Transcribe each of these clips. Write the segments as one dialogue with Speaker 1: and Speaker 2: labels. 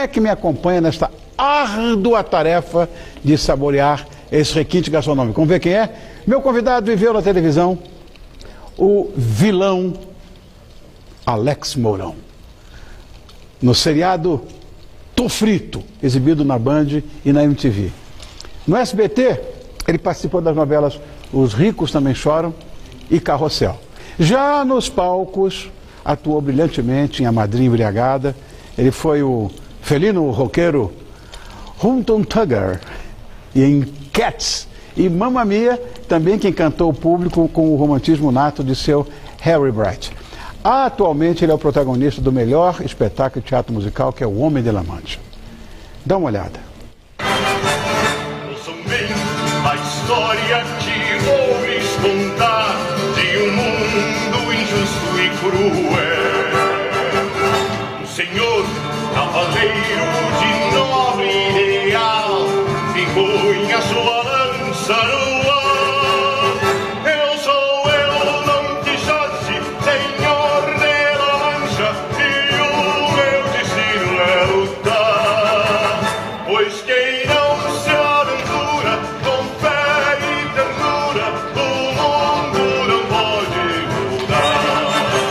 Speaker 1: é que me acompanha nesta árdua tarefa de saborear esse requinte gastronômico? Vamos ver quem é? Meu convidado viveu na televisão, o vilão Alex Mourão. No seriado Tô Frito, exibido na Band e na MTV. No SBT, ele participou das novelas Os Ricos Também Choram e Carrossel. Já nos palcos, atuou brilhantemente em A Madrinha Embriagada. Ele foi o felino roqueiro Hunton Tugger e em Cats. E Mamma Mia, também que encantou o público com o romantismo nato de seu Harry Bright. Atualmente ele é o protagonista do melhor espetáculo de teatro musical, que é O Homem de La Mancha. Dá uma olhada.
Speaker 2: Ouçam bem a história que vou lhes contar de um mundo injusto e cruel. Um senhor cavaleiro de nobre ideal ficou em a sua lança no ar. Eu sou eu, Dom Quixote, senhor de La Mancha, e o meu destino é lutar. Pois quem não se aventura com fé e ternura, o mundo não pode mudar.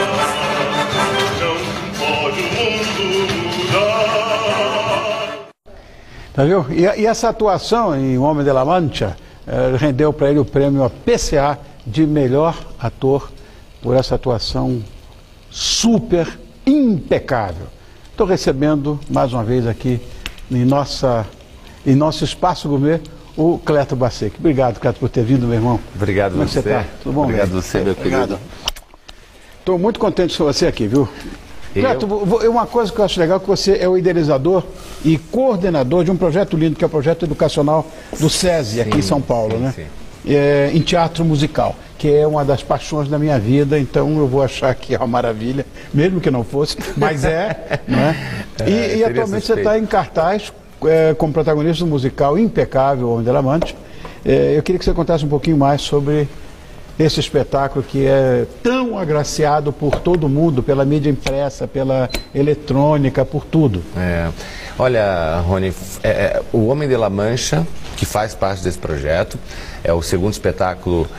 Speaker 2: Não pode o mundo mudar.
Speaker 1: Tá viu? E essa atuação em O Homem de La Mancha rendeu para ele o prêmio PCA de melhor ator por essa atuação super impecável. Estou recebendo mais uma vez aqui em nosso espaço gourmet o Cleto Bassec. Obrigado, Cleto, por ter vindo, meu irmão.
Speaker 3: Obrigado
Speaker 1: Como é que você está? Tudo bom?
Speaker 3: Obrigado você, meu querido.
Speaker 1: Estou muito contente com você aqui, viu? Cleto, uma coisa que eu acho legal é que você é o idealizador e coordenador de um projeto lindo, que é o projeto educacional do SESI, aqui em São Paulo, né? Em teatro musical, que é uma das paixões da minha vida, então eu vou achar que é uma maravilha, mesmo que não fosse, mas né? E atualmente você está em cartaz como protagonista do musical impecável, O Homem de La Mancha. Eu queria que você contasse um pouquinho mais sobre esse espetáculo que é tão agraciado por todo mundo, pela mídia impressa, pela eletrônica, por tudo.
Speaker 3: Olha, Rony, O Homem de La Mancha, que faz parte desse projeto, é o segundo espetáculo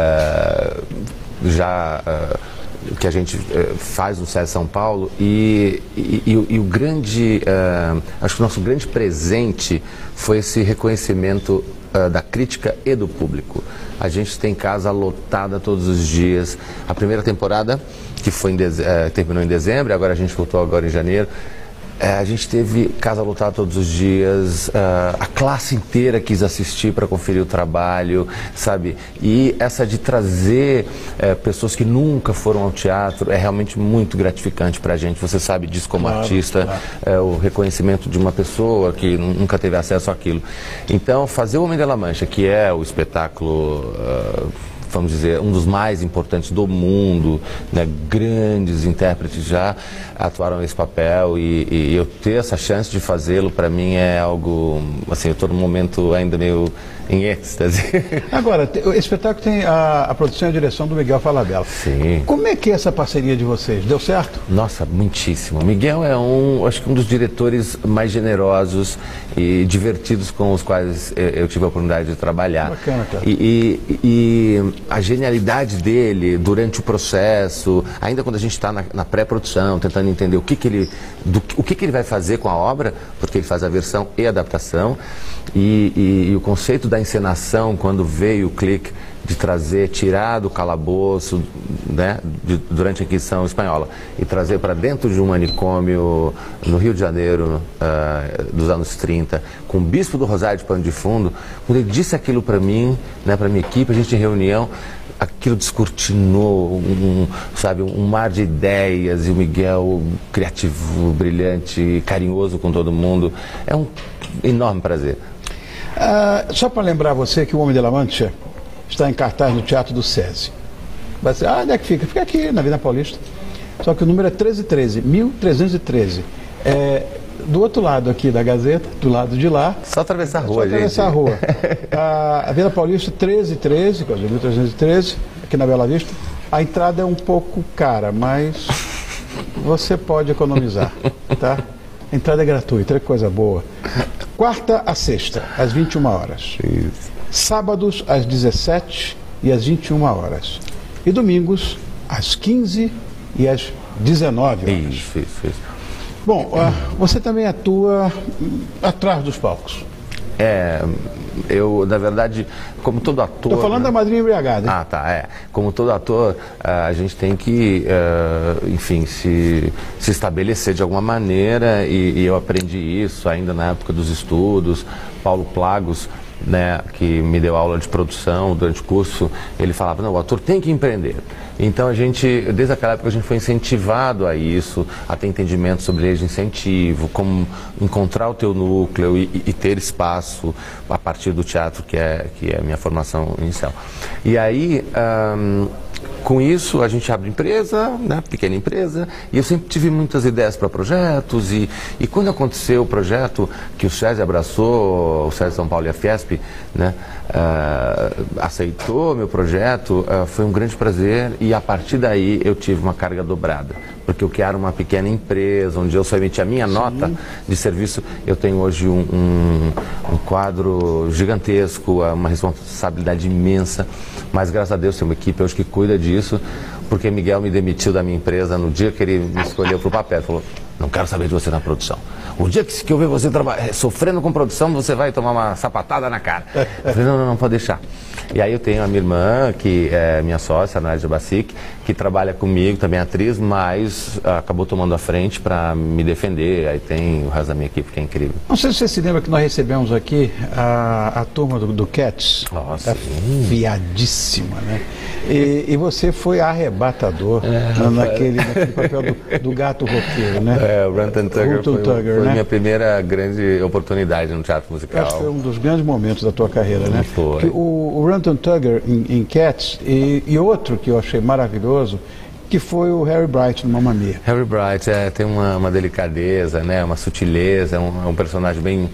Speaker 3: que a gente faz no SESI São Paulo e o grande, acho que o nosso grande presente foi esse reconhecimento da crítica e do público. A gente tem casa lotada todos os dias. A primeira temporada, que foi terminou em dezembro, agora a gente voltou agora em janeiro. A gente teve casa lotada todos os dias, a classe inteira quis assistir para conferir o trabalho, sabe? E essa de trazer pessoas que nunca foram ao teatro é realmente muito gratificante para a gente. Você sabe disso como artista, o reconhecimento de uma pessoa que nunca teve acesso àquilo. Então, fazer O Homem de La Mancha, que é o espetáculo... vamos dizer, um dos mais importantes do mundo, né? Grandes intérpretes já atuaram nesse papel e eu ter essa chance de fazê-lo, para mim é algo, assim, eu estou num momento ainda meio em êxtase. Agora,
Speaker 1: o espetáculo tem a produção e a direção do Miguel Falabella.
Speaker 3: Sim.
Speaker 1: Como é que é essa parceria de vocês? Deu certo?
Speaker 3: Nossa, muitíssimo. O Miguel é acho que um dos diretores mais generosos e divertidos com os quais eu tive a oportunidade de trabalhar.
Speaker 1: Bacana, cara.
Speaker 3: E a genialidade dele durante o processo, ainda quando a gente está na pré-produção, tentando entender o que ele vai fazer com a obra, porque ele faz a versão e a adaptação, e o conceito da encenação, quando veio o clique de tirar do calabouço, né, durante a Inquisição Espanhola, e trazer para dentro de um manicômio no Rio de Janeiro, dos anos 30, com o Bispo do Rosário de pano de fundo. Quando ele disse aquilo para mim, né, para minha equipe, a gente em reunião, aquilo descortinou um mar de ideias, e o Miguel, criativo, brilhante, carinhoso com todo mundo. É um enorme prazer.
Speaker 1: Só para lembrar você que O Homem de La Mancha está em cartaz no Teatro do SESI. Vai ser, onde é que fica? Fica aqui na Avenida Paulista. Só que o número é 1313. Do outro lado aqui da Gazeta, do lado de lá.
Speaker 3: Só atravessar a rua,
Speaker 1: gente. Só atravessar a rua. A Avenida Paulista 1313, 1313, aqui na Bela Vista. A entrada é um pouco cara, mas você pode economizar, tá? Entrada é gratuita, olha que coisa boa. Quarta a sexta, às 21 horas.
Speaker 3: Isso.
Speaker 1: Sábados, às 17 e às 21 horas. E domingos, às 15 e às 19 horas.
Speaker 3: Isso.
Speaker 1: Bom, você também atua atrás dos palcos.
Speaker 3: Eu, na verdade, como todo ator...
Speaker 1: Estou falando da Madrinha Embriagada.
Speaker 3: Ah, tá, Como todo ator, a gente tem que, enfim, se estabelecer de alguma maneira, e eu aprendi isso ainda na época dos estudos. Paulo Plagos, né, que me deu aula de produção durante o curso, ele falava, não, o ator tem que empreender. Então a gente, desde aquela época, a gente foi incentivado a isso, a ter entendimento sobre leis de incentivo, como encontrar o teu núcleo e ter espaço a partir do teatro, que é a minha formação inicial. E aí, com isso, a gente abre empresa, né, pequena empresa, e eu sempre tive muitas ideias para projetos, e quando aconteceu o projeto que o SESI abraçou, o SESI São Paulo e a Fiesp, né, aceitou meu projeto, foi um grande prazer, e a partir daí eu tive uma carga dobrada, porque eu quero uma pequena empresa, onde eu só emitia a minha nota de serviço. Eu tenho hoje um quadro gigantesco, uma responsabilidade imensa, mas graças a Deus tem uma equipe hoje que cuida disso, porque Miguel me demitiu da minha empresa no dia que ele me escolheu para o papel. Falou, não quero saber de você na produção. O dia que eu ver você sofrendo com produção, você vai tomar uma sapatada na cara. Eu falei, não, pode deixar. E aí eu tenho a minha irmã, que é minha sócia, a Nádia Bacic, que trabalha comigo, também é atriz, mas acabou tomando a frente para me defender. Aí tem o resto da minha equipe, que é incrível.
Speaker 1: Não sei se você se lembra que nós recebemos aqui a turma do Cats.
Speaker 3: Nossa,
Speaker 1: fiadíssima, né? E você foi arrebatador naquele papel do gato roqueiro, né?
Speaker 3: O Rantan Tugger foi minha primeira grande oportunidade no teatro musical.
Speaker 1: Acho que foi um dos grandes momentos da tua carreira, né?
Speaker 3: Foi.
Speaker 1: O Rantan Tugger em Cats e outro que eu achei maravilhoso, que foi o Harry Bright no Mamma Mia.
Speaker 3: Harry Bright tem uma delicadeza, né? Uma sutileza, é um personagem bem...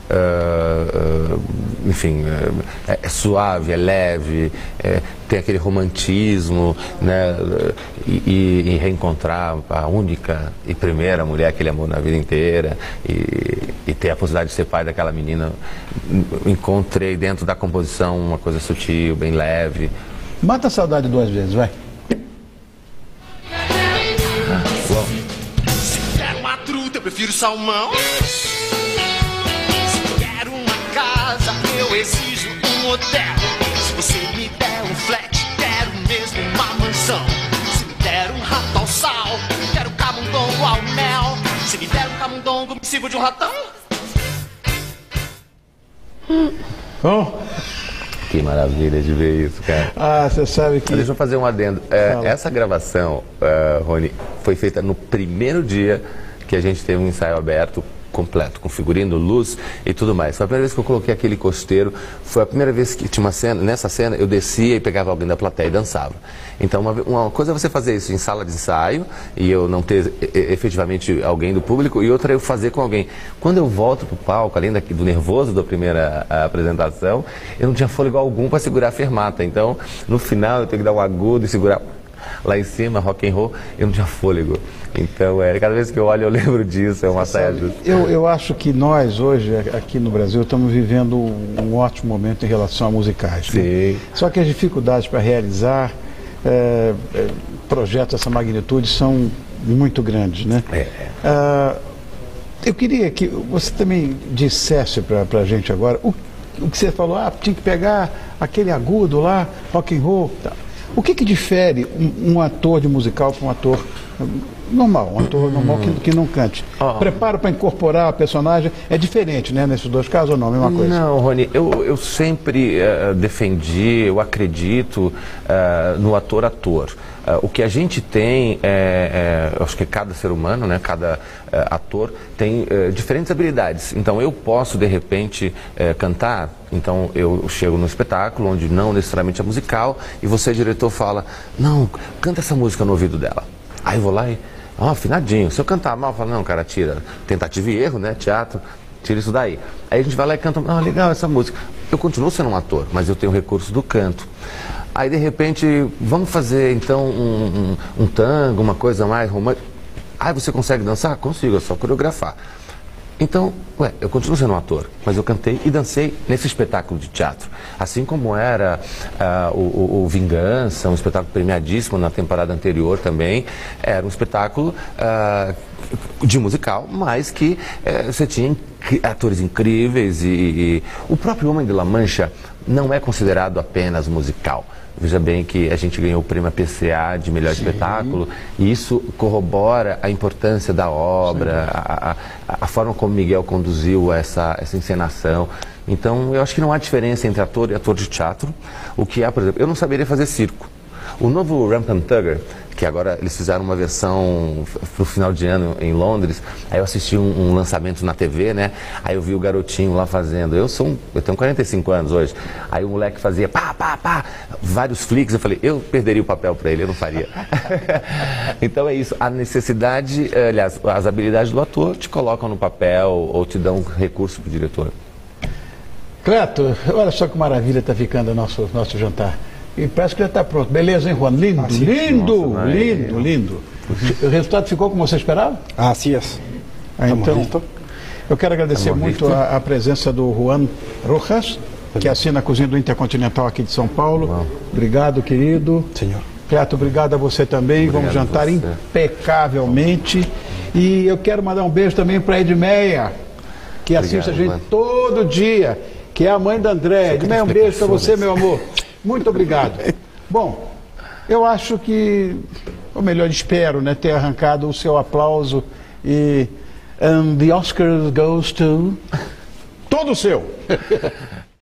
Speaker 3: enfim, é suave, é leve, tem aquele romantismo, né, e reencontrar a única e primeira mulher que ele amou na vida inteira e ter a possibilidade de ser pai daquela menina. Encontrei dentro da composição uma coisa sutil, bem leve.
Speaker 1: Mata a saudade 2 vezes, vai.
Speaker 2: Se quer uma truta, eu prefiro salmão. Eu exijo um hotel. Se você me der um flat, quero mesmo uma mansão. Se me der um rato ao sal, quero camundongo ao mel. Se me der um camundongo, me sirvo de um ratão.
Speaker 1: Bom,
Speaker 3: que maravilha de ver isso, cara.
Speaker 1: Você sabe que...
Speaker 3: Deixa eu fazer um adendo. Essa gravação, Rony, foi feita no primeiro dia que a gente teve um ensaio aberto completo, com figurino, luz e tudo mais. Foi a primeira vez que eu coloquei aquele costeiro, foi a primeira vez que tinha uma cena, nessa cena eu descia e pegava alguém da plateia e dançava. Então uma coisa é você fazer isso em sala de ensaio e eu não ter efetivamente alguém do público, e outra é eu fazer com alguém. Quando eu volto pro palco, além do nervoso da primeira apresentação, eu não tinha fôlego algum para segurar a fermata. Então no final eu tenho que dar um agudo e segurar lá em cima, rock and roll, eu não tinha fôlego. Então, cada vez que eu olho, eu lembro disso, é uma saia justa.
Speaker 1: Eu acho que nós, hoje, aqui no Brasil, estamos vivendo um ótimo momento em relação a musicais.
Speaker 3: Sim.
Speaker 1: Né? Só que as dificuldades para realizar projetos dessa magnitude são muito grandes, né? Eu queria que você também dissesse para a gente agora o que você falou, tinha que pegar aquele agudo lá, rock and roll, tá. O que difere um ator de musical para um ator normal, que não cante? Preparo para incorporar a personagem é diferente, né? Nesses dois casos ou não? A mesma coisa?
Speaker 3: Não, Rony, eu sempre defendi, eu acredito no ator-ator. O que a gente tem, acho que cada ser humano, né, cada ator tem diferentes habilidades. Então eu posso, de repente, cantar. Então eu chego no espetáculo, onde não necessariamente é musical, e você, diretor, fala, não, canta essa música no ouvido dela. Aí eu vou lá e, afinadinho. Se eu cantar mal, eu falo, não, cara, tira. Tentativa e erro, né, teatro, tira isso daí. Aí a gente vai lá e canta, legal essa música. Eu continuo sendo um ator, mas eu tenho o recurso do canto. Aí, de repente, vamos fazer, então, um tango, uma coisa mais romântica. Aí você consegue dançar? Consigo, é só coreografar. Então, eu continuo sendo um ator, mas eu cantei e dancei nesse espetáculo de teatro. Assim como era o Vingança, um espetáculo premiadíssimo na temporada anterior também, era um espetáculo de musical, mas que você tinha atores incríveis e o próprio Homem de La Mancha não é considerado apenas musical. Veja bem que a gente ganhou o prêmio PCA de melhor espetáculo e isso corrobora a importância da obra, a forma como Miguel conduziu essa encenação. Então, eu acho que não há diferença entre ator e ator de teatro. O que há, por exemplo, eu não saberia fazer circo. O novo Rampant Tugger, que agora eles fizeram uma versão pro final de ano em Londres, aí eu assisti um lançamento na TV, né? Aí eu vi o garotinho lá fazendo. Eu tenho 45 anos hoje. Aí o moleque fazia pá, pá, pá, vários flicks. Eu falei, eu perderia o papel para ele, eu não faria. Então é isso. A necessidade, aliás, as habilidades do ator te colocam no papel ou te dão recurso pro diretor.
Speaker 1: Cleto, olha só que maravilha está ficando o nosso jantar. E parece que já está pronto. Beleza, hein, Juan? Lindo, lindo, nossa, lindo, lindo. O resultado ficou como você esperava?
Speaker 4: Así es.
Speaker 1: Então, eu quero agradecer muito a presença do Juan Rojas, que assina a Cozinha do Intercontinental aqui de São Paulo. Uau. Obrigado, querido.
Speaker 4: Senhor.
Speaker 1: Cleto, obrigado a você também.
Speaker 3: Obrigado.
Speaker 1: Vamos jantar impecavelmente. E eu quero mandar um beijo também para a Edmeia, que assiste a gente todo dia, que é a mãe da André. Edmeia, um beijo para você, meu amor. Muito obrigado. Bom, eu acho que, ou melhor, espero, né, ter arrancado o seu aplauso e the Oscar goes to todo seu.